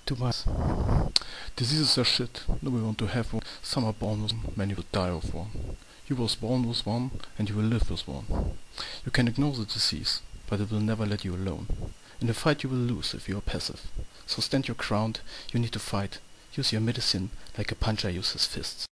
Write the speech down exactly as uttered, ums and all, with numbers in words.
To my diseases are shit. Nobody want to have one. Some are born with one, many will die of one. You was born with one, and you will live with one. You can ignore the disease, but it will never let you alone. In the fight you will lose if you are passive. So stand your ground, you need to fight. Use your medicine like a puncher uses fists.